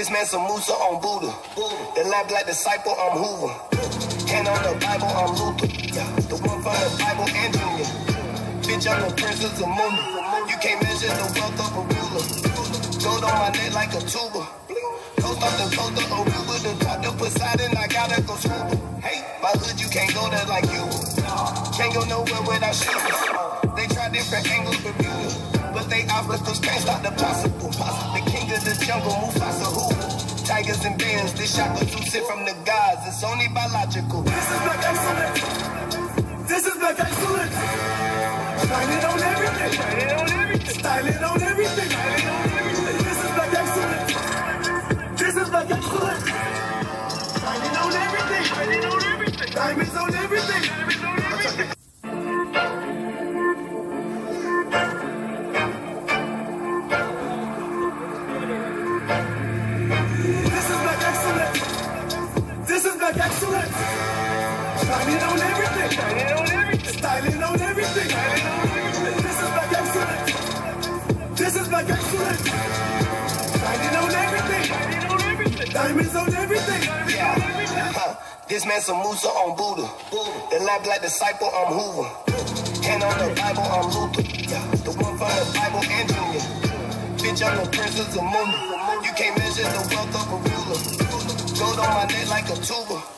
This man some Musa on Buddha. The lab like disciple, I'm Hoover. Hand on the Bible, I'm Luther. The one from the Bible and Junior. Bitch, I'm the princess of Moon. You can't measure the wealth of a ruler. Gold on my neck like a tuba. Coast off the coast of Aruba. The top to Poseidon, I gotta go scuba. Hey, my hood, you can't go there like you. Can't go nowhere without shooters. They try different angles for beauty, but they obstacles can't stop the possible. The king of the jungle, Mufasa who? Tigers and bears, this shot was too sick from the gods. It's only biological. This is black excellence. This is black excellence. Styling on everything. Styling on everything. This is black excellence. This is black excellence. Styling on everything. Diamonds on everything. This is black excellence. This is black excellence. Styling on everything. Styling on everything. This is black excellence. This is black excellence. Styling on everything. Diamonds on everything. This man some Musa on Buddha. The lab like disciple, I'm Hoover. Hand on the Bible, I'm Luther. The one from the Bible and Junior. Bitch, I'm the princess of Moon. You can't measure the wealth of a ruler. Gold on my neck like a tuba.